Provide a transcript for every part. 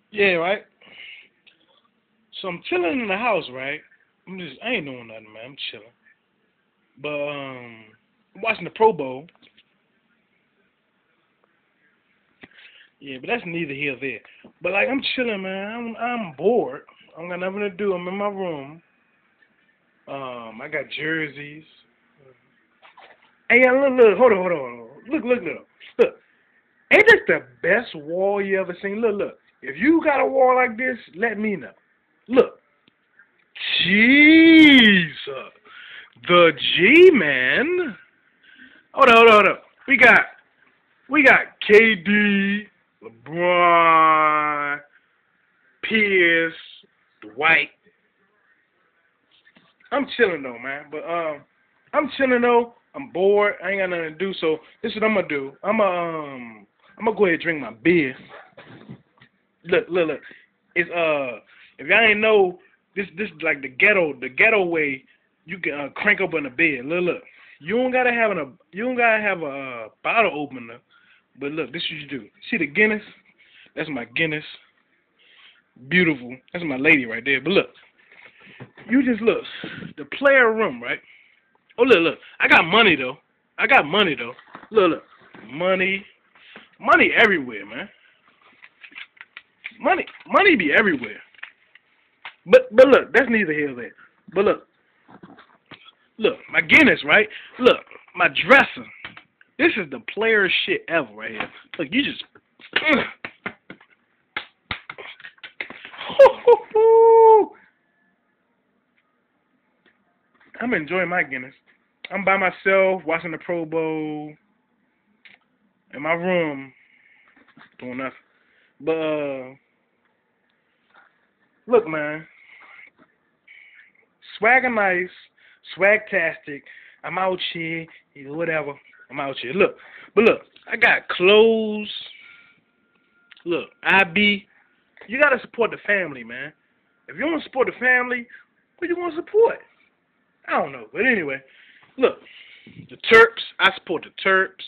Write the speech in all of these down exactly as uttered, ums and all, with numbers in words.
Yeah, right. So I'm chilling in the house, right? I'm just I ain't doing nothing, man. I'm chilling. But um, I'm watching the Pro Bowl. Yeah, but that's neither here nor there. But like I'm chilling, man. I'm I'm bored. I don't got nothing to do. I'm in my room. Um, I got jerseys. Hey, yeah, look, look, hold on, hold on, hold on. Look, look, look, look. Ain't this the best wall you ever seen? Look, look. If you got a wall like this, let me know. Look, Jesus, the G man. Hold on, hold on, hold on. We got, we got K D, LeBron, Pierce, Dwight. I'm chilling though, man. But um, I'm chilling though. I'm bored. I ain't got nothing to do. So this is what I'm gonna do. I'm gonna um, I'm gonna go ahead and drink my beer. Look, look, look. It's uh, if y'all ain't know, this this is like the ghetto, the ghetto way. You can uh, crank open a beer. Look, look. You don't gotta have a you don't gotta have a uh, bottle opener. But look, this is what you do. See the Guinness? That's my Guinness. Beautiful. That's my lady right there. But look, you just look. The player room, right? Oh look, look. I got money though. I got money though. Look, look. Money, money everywhere, man. Money, money be everywhere. But but look, that's neither here nor there. But look, look, my Guinness, right? Look, my dresser. This is the player shit ever right here. Look, you just. I'm enjoying my Guinness. I'm by myself watching the Pro Bowl in my room doing nothing. But uh, look, man, swagger nice, swagtastic. I'm out here, you know, whatever. I'm out here. Look, but look, I got clothes. Look, I be. You gotta support the family, man. If you want to support the family, what you want to support? I don't know, but anyway, look, the Terps. I support the Terps.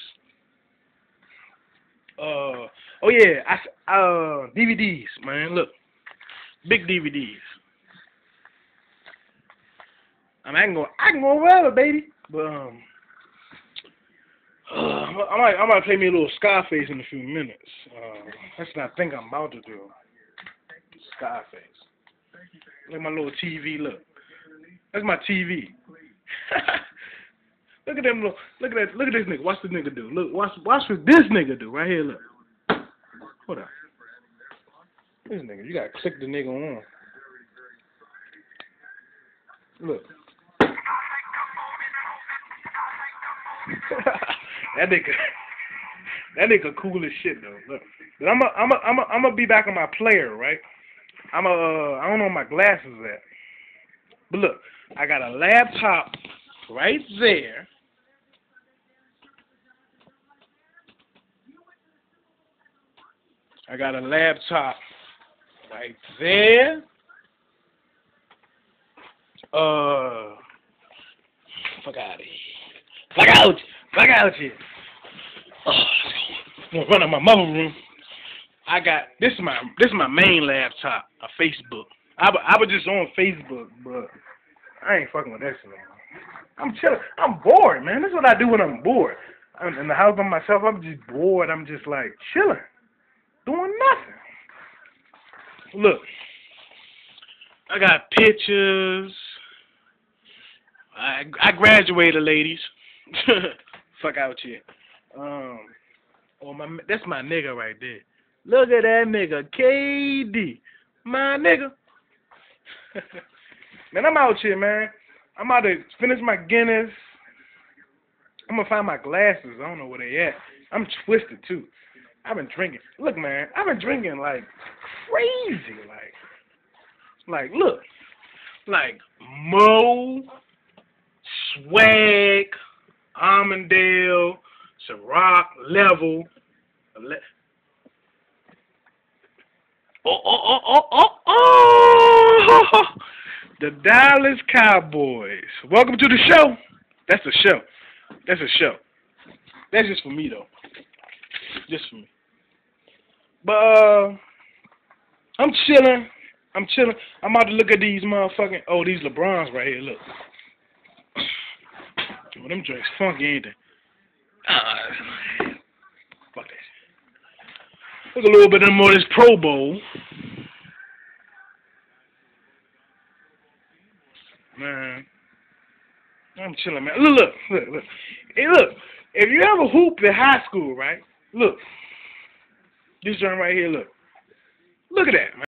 Uh, oh yeah, I uh D V Ds, man. Look, big D V Ds. I mean, I can go, I can go wherever, baby. But um, uh, I might, I might play me a little Scarface in a few minutes. Uh, that's what I think I'm about to do. Scarface. Look at my little T V. Look, that's my T V. Look at them. Look, look at that. Look at this nigga. Watch this nigga do. Look, watch, watch what this nigga do right here. Look. Hold on. This nigga, you gotta click the nigga on. Look. that nigga, that nigga cool as shit though. Look, but I'm a, I'm a, I'm a, I'm gonna be back on my player, right? I'm a, uh, I don't know where my glasses at, but look, I got a laptop right there. I got a laptop right there. Uh, fuck out of here. Fuck out. Fuck out here. Oh, I'm gonna run out my mother room. I got this is my this is my main laptop, a Facebook. I I was just on Facebook, but I ain't fucking with that shit anymore. I'm chilling. I'm bored, man. This is what I do when I'm bored. I'm in the house by myself. I'm just bored. I'm just like chilling, doing nothing. Look, I got pictures. I I graduated, ladies. Fuck out here. Um, oh my, that's my nigga right there. Look at that nigga, K D, my nigga. Man, I'm out here, man. I'm about to finish my Guinness. I'm gonna find my glasses. I don't know where they at. I'm twisted too. I've been drinking. Look, man, I've been drinking like crazy. Like, like, look, like Mo, Swag, Armandale, Ciroc, Level. Oh, oh, oh, oh, oh, oh! The Dallas Cowboys. Welcome to the show. That's a show. That's a show. That's just for me, though. Just for me. But, uh, I'm chilling. I'm chilling. I'm about to look at these motherfucking. Oh, these LeBrons right here. Look. Oh, them drinks funky, ain't they? Uh, fuck that. Look a little bit more of this Pro Bowl. Man. I'm chilling, man. Look, look, look, look. Hey, look. If you ever hooped in high school, right? Look. This joint right here, look. Look at that, man.